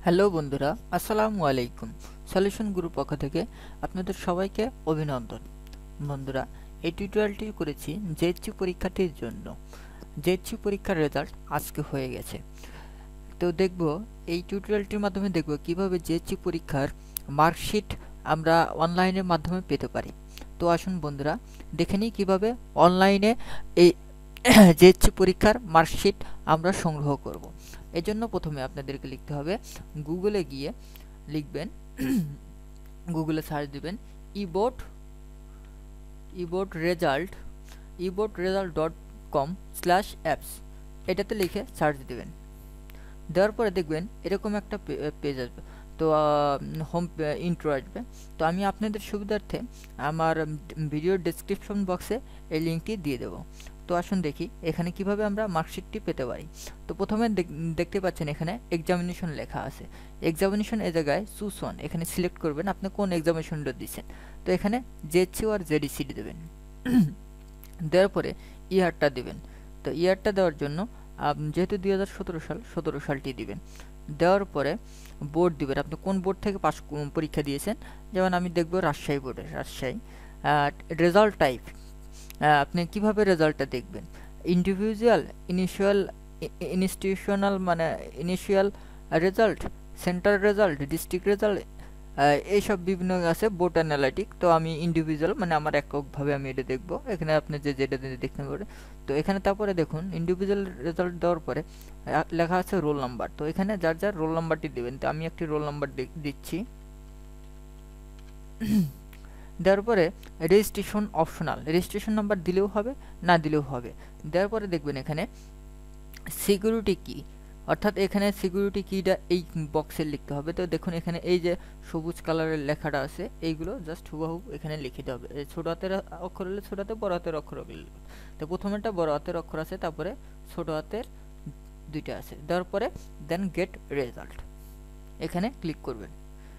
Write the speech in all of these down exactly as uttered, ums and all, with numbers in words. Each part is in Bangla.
হ্যালো বন্ধুরা, আসসালামু আলাইকুম। সলিউশন গ্রুপ পক্ষ থেকে আপনাদের সবাইকে অভিনন্দন। বন্ধুরা, এই টিউটোরিয়ালটি করেছি জেএসসি পরীক্ষার্থীর জন্য। জেএসসি পরীক্ষার রেজাল্ট আজকে হয়ে গেছে। তো দেখব এই টিউটোরিয়ালটির মাধ্যমে দেখব কিভাবে জেএসসি পরীক্ষার মার্কশিট আমরা অনলাইনের মাধ্যমে পেতে পারি। তো আসুন বন্ধুরা, দেখে নিই কীভাবে অনলাইনে এই জেএসসি পরীক্ষার মার্কশিট আমরা সংগ্রহ করব। এজন্য প্রথমে আপনাদেরকে লিখতে হবে, গুগলে গিয়ে লিখবেন, গুগলে সার্চ দিবেন eboard eboard result eboard result dot com slash apps. এটাতে লিখে সার্চ দিবেন। দেওয়ার পরে দেখবেন এরকম একটা পেজ আসবে। তো হোম ইন্ট্রো আসবে। তো আমি আপনাদের সুবিধার্থে আমার ভিডিওর ডেসক্রিপশন বক্সে এই লিঙ্কটি দিয়ে দেবো। তো আসুন দেখি এখানে কিভাবে আমরা মার্কশিটটি পেতে পারি। তো প্রথমে দেখতে পাচ্ছেন এখানে এক্সামিনেশন লেখা আছে। এক্সামিনেশন এ জায়গায় চুজ ওয়ান, এখানে সিলেক্ট করবেন আপনি কোন এক্সামিনেশনটা দিচ্ছেন। তো এখানে জেএসসি আর জেডিসিটি দেবেন। দেওয়ার পরে ইয়ারটা দেবেন। তো ইয়ারটা দেওয়ার জন্য যেহেতু দুই হাজার সতেরো সাল সতেরো সালটি দিবেন। দেওয়ার পরে বোর্ড দিবেন, আপনি কোন বোর্ড থেকে পাস পরীক্ষা দিয়েছেন। যেমন আমি দেখব রাজশাহী বোর্ডের, রাজশাহী। রেজাল্ট টাইপ, আপনি কিভাবে রেজাল্টটা দেখবেন। ইন্ডিভিজুয়াল, ইনিশিয়াল, ইনস্টিটিউশনাল মানে initial result, centre result, district result, এইসব বিভিন্ন আছে বোর্ড অ্যানালাইটিক। তো আমি ইন্ডিভিজুয়াল মানে আমার এককভাবে আমি এটা দেখব। এখানে আপনি যে যেটা দেখতে পারেন। তো এখানে তারপরে দেখুন ইন্ডিভিজুয়াল রেজাল্ট দেওয়ার পরে লেখা আছে রোল নাম্বার। তো এখানে যার যার রোল নাম্বারটি দেবেন। তো আমি একটি রোল নাম্বার দিচ্ছি। দেওয়ার পরে রেজিস্ট্রেশন অপশনাল, রেজিস্ট্রেশন নাম্বার দিলেও হবে, না দিলেও হবে। দেওয়ার পরে দেখবেন এখানে সিকিউরিটি কি, অর্থাৎ এখানে সিকিউরিটি কিটা এই বক্সে লিখতে হবে। তো দেখুন এখানে এই যে সবুজ কালারের লেখাটা আছে, এইগুলো জাস্ট হুবহু এখানে লিখে দিতে হবে। ছোট হাতের অক্ষর হলে ছোট হাতে, বড় হাতের অক্ষর হলে। তো প্রথমেরটা বড় হাতের অক্ষর আছে, তারপরে ছোট হাতের দুইটা আছে। দেওয়ার পরে দেন গেট রেজাল্ট, এখানে ক্লিক করবেন।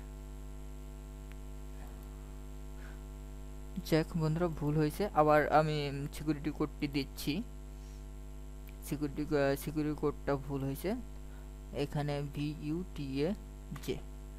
চেক বন্ধুরা, ভুল হয়েছে। আবার আমি সিকিউরিটি কোডটি দিচ্ছি। সিকিউরিটি সিকিউরিটি কোডটা ভুল হয়েছে। এখানে V U T A J,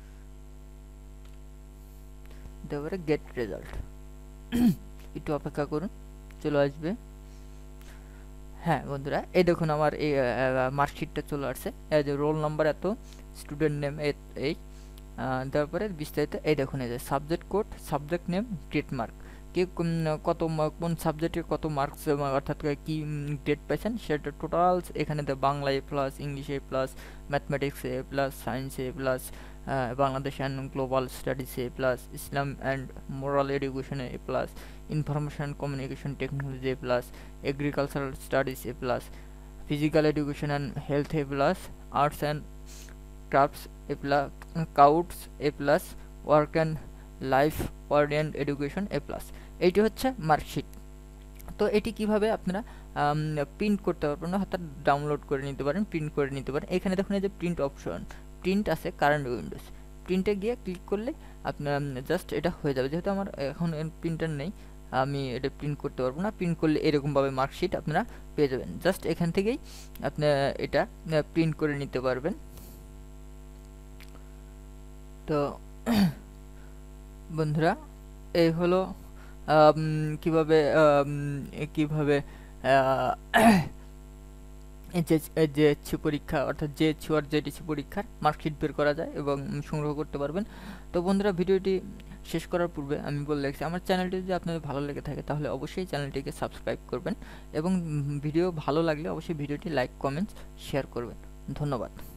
তারপরে গেট রেজাল্ট। একটু অপেক্ষা করুন, চলে আসবে। হ্যাঁ বন্ধুরা, এই দেখুন আমার এই মার্কশিটটা চলে আসছে। এই যে রোল নাম্বার এত, স্টুডেন্ট নেম এই, তারপরে বিস্তারিত এই দেখুন এই যে subject code, subject name, grade mark, কে কত কোন সাবজেক্টের কত মার্কস অর্থাৎ কি গ্রেড পাইছেন সেটা টোটাল এখানে Bangla A plus, English A plus, mathematics A plus, science A plus, Bangladesh and global studies A plus, Islam and moral education A plus, information communication technology A plus, agricultural studies A plus, physical education and health A plus, arts and crafts A plus, scouts A plus, work and life ওয়ার্ডিয়ান এডুকেশন এ প্লাস। এইটি হচ্ছে মার্কশিট। তো এটি কিভাবে আপনারা প্রিন্ট করতে পারবেন না, অর্থাৎ ডাউনলোড করে নিতে পারেন, প্রিন্ট করে নিতে পারেন। এখানে দেখুন এই যে প্রিন্ট অপশন, প্রিন্ট আছে কারেন্ট উইন্ডোজ, প্রিন্টে গিয়ে ক্লিক করলে আপনার জাস্ট এটা হয়ে যাবে। যেহেতু আমার এখন প্রিন্টার নেই, আমি এটা প্রিন্ট করতে পারবো না। প্রিন্ট করলে এরকমভাবে মার্কশিট আপনারা পেয়ে যাবেন। জাস্ট এখান থেকেই আপনি এটা প্রিন্ট করে নিতে পারবেন। তো বন্ধুরা, এই হলো কিভাবে কিভাবে জেএসসি পরীক্ষা অর্থাৎ জেএসসি আর জেডিসি পরীক্ষার মার্কশিট বের করা যায় এবং সংগ্রহ করতে পারবেন। তো বন্ধুরা, ভিডিওটি শেষ করার পূর্বে আমি বলে রাখছি, আমার চ্যানেলটি যদি আপনাদের ভালো লেগে থাকে তাহলে অবশ্যই চ্যানেলটিকে সাবস্ক্রাইব করবেন এবং ভিডিও ভালো লাগলে অবশ্যই ভিডিওটি লাইক, কমেন্টস, শেয়ার করবেন। ধন্যবাদ।